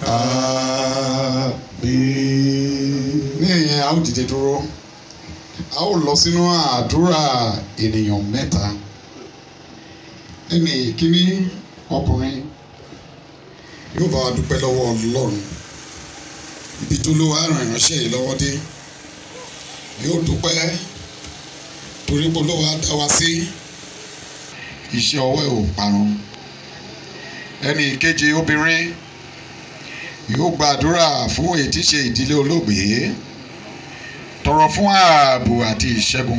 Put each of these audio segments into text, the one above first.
Ní ẹ̀yìn a ó dìde dúró, a ó lọ sínú àdúrà ènìyàn mẹ́ta. Ẹni ìkíní ọkùnrin yóò bá wa dúpẹ́ lọ́wọ́ Ọlọ́run ibi tó ló wá ràn ìránṣẹ́ yìí lọ́wọ́ dé. Yóò dúpẹ́ torí pé Olúwa dá wa sí iṣẹ́ ọwọ́ ẹ̀ ò parun. Ẹni ìkejì obìnrin yóò gbàdúrà fún èyí tí ṣe ìdílé olóògbé, tọrọ fún ààbò àti ìṣẹ́gun.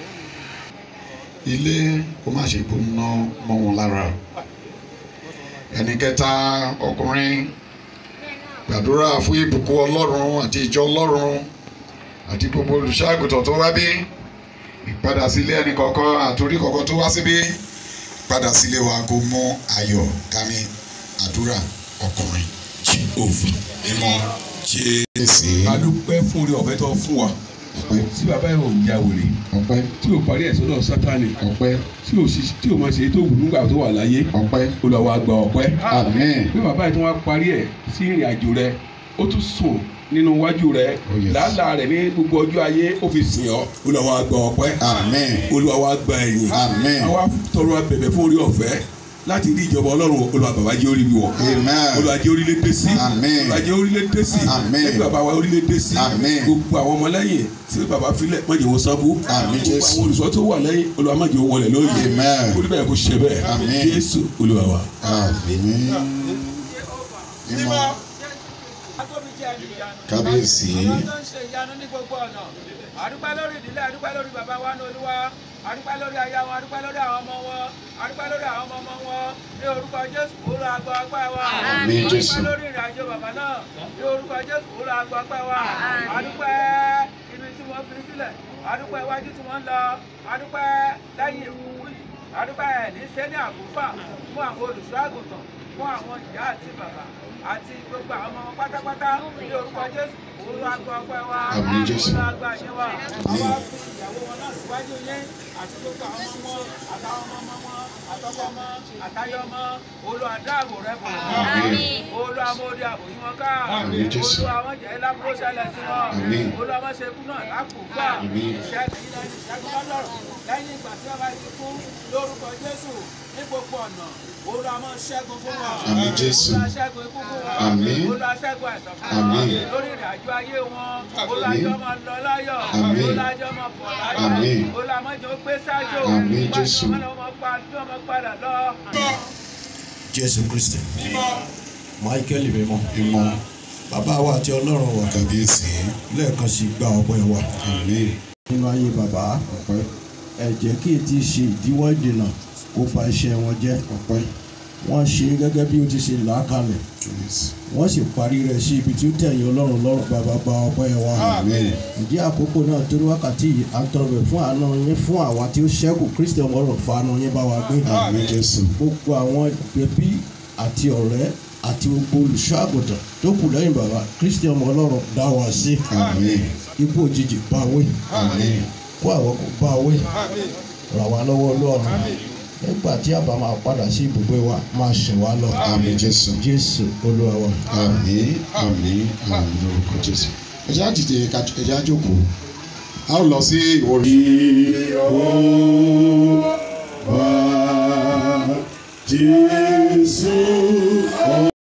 Ilé kó má ṣe gbóná mọ́ wọn lára. Ẹni kẹta ọkùnrin gbàdúrà fún ìbùkún Ọlọ́run àti ìjọ Ọlọ́run àti gbogbo olùṣọ́-àgùntàn tó wá bí. Ìpadà sílé ẹnì kọ̀ọ̀kan àtòrí kọ̀ọ̀kan tó wá síbí. Padà sílé wa kó mú ayọ̀ dání. Àdúrà ọkùnrin Jèhófà mímọ́ Jésù. A dúpẹ́ fún oore ọ̀fẹ́ tó fún wa. Tí bàbá yẹn ò ya wèrè. Ọpẹ́. Tí ò parí ẹ̀ sọ́dọ̀ Sátánì. Ọpẹ́. Tí ò máa ṣe tó wù nígbà tó wà láyé. Ọpẹ́. Olúwa gba ọpẹ́. Àmín. Bí bàbá yẹn tó wá parí ẹ̀ sí ìrìn àjò rẹ̀, ó tún sùn nínú iwájú rẹ̀. Làálàá rẹ̀ ní gbogbo ọjọ́ ayé ó fi sìn ọ́. Olúwa gba ọpẹ́. Àmín. Olúwa gba ẹ̀yìn. Àmín. Àwa tọrọ abẹ̀bẹ̀ fún oore ọ̀fẹ́ láti rí ìjọba Ọlọ́run. Olúwa bàbá jẹ́ orí wọ̀. Olúwa jẹ́ orílẹ̀ dé sí. Olúwa jẹ́ orílẹ̀ dé sí. Ẹgbẹ́ bàbá wa orílẹ̀ dé sí. Gbogbo àwọn ọmọlẹ́yìn tí bàbá filẹ̀ má jẹ́ wọ́n sábú. Gbogbo àwọn olùṣọ́ tó wà lẹ́yìn Olúwa má jẹ́ wọ́n wọlé lóye. Olúwa bẹ̀rẹ̀ kó ṣe bẹ́ẹ̀. Jésù Olúwa wa. Kábíyèsí. Adúpẹ́ lórí ìdílé, adúpẹ́ lórí bàbá wa ní Olúwa, adúpẹ́ lórí aya wọn, adúpẹ́ lórí àwọn ọmọ wọn, adúpẹ́ lórí àwọn ọmọ wọn, ní orúkọ Jésù Olúwa gba ọpẹ́ wa. Àmín Jésù. Adúpẹ́ lórí ìrìn àjò bàbá náà, ní orúkọ Jésù Olúwa gba ọpẹ́ wa. Adúpẹ́ ibi tí wọ́n fi sílẹ̀, adúpẹ́ iwájú tí wọ́n ń lọ, adúpẹ́ lẹ́yìn ìkúkú yìí, adúpẹ́ ní sẹ́ni àkúfà fún àwọn olùṣọ́-àgùntàn, fún àwọn ìyá àti bàbá àti gbogbo àwọn ọmọ pátápátá ní orúkọ Jésù Olúwa gba ọpẹ́ wa. Àmín Jésù. Olúwa gba àṣẹ wa. Àwa fún ìyàwó wọn náà síwájú yín àti gbogbo àwọn ọmọ wọn àtàwọn ọmọ wọn àtọkọ ọmọ àtayọ ọmọ. Olúwa dáàbò rẹ bò wọn. Olúwa mú odi àbò yín wọn ká. Olúwa wọn jẹ́ lábúrò ṣẹlẹ̀ sí wọn. Olúwa wọn ṣe kú náà lákòókò. Ìṣẹ́gun lọ́rọ̀ lẹ́yìn ìgbà tí wọ́n bá ti kú lórúkọ Jésù ní gbogbo ọ̀nà. Olúwa máa ṣẹ́gun fún wọn. Àmín Jésù. Olúwa ṣẹ́gun ikú fún wọn. Àmín. Olúwa ṣẹ́gun àìsàn fún wọn. Lórí ìrìn àjò ayé wọn. Olúwa jọ̀ọ́ máa lọ láyọ̀. Olúwa jọ̀ọ́ máa bọ̀ láyọ̀. Olúwa má jẹ́ ó gbé sájò. Àmín Jésù. Wọ́n máa padà lọ. Jésù Kristi. Michael mímọ́. Mímọ́. Bàbá wa àti Ọlọ́run wa. Kábíyèsí. Lẹ́ẹ̀kan sí gba ọpẹ́ wa. Àmín. Nínú ayé bàbá, Ọpẹ́. ẹ jẹ́ kí n ti ṣe ìdíwọ́ ìdènà kó fa iṣẹ́ wọn jẹ́. Ọpẹ́. Wọ́n ṣe gẹ́gẹ́ bí ó ti ṣe là á kalẹ̀. Wọ́n sì parí rẹ̀ sí ibi tí ó tẹ̀yìn Ọlọ́run lọ́rùn. Bàbá gba ọpẹ́ wa. Àmín. Ìdí àkókò náà tó ní wákàtí yìí à ń tọrọ bẹ̀ fún àánú yín fún àwa tí ó ṣẹ́kù Kristi ọmọ Ọlọ́run fa àánú yín bá wa gbé. Àmín Jésù. Gbogbo àwọn ẹbí àti ọ̀rẹ́ àti gbogbo olùṣọ́-àgùntàn tó kù lẹ́yìn bàbá Kristi ọmọ Ọlọ́run dá wa sí. Àmín. Ikú òjijì bá wé. Àmín. Kó àwọn kò bá wé. Ràn wá lọ́wọ́ Ọlọ́run. Nígbà tí a bá máa padà sí ibùgbé wa máa ṣe wá lọ. Àmín Jésù. Jésù Olúwa wa. Àmín. Àmín. Àmín lórúkọ Jésù. Ẹ jẹ́ á dìde, ẹ jẹ́ á jókòó. A ó lọ sí ìwòrì. Jésù.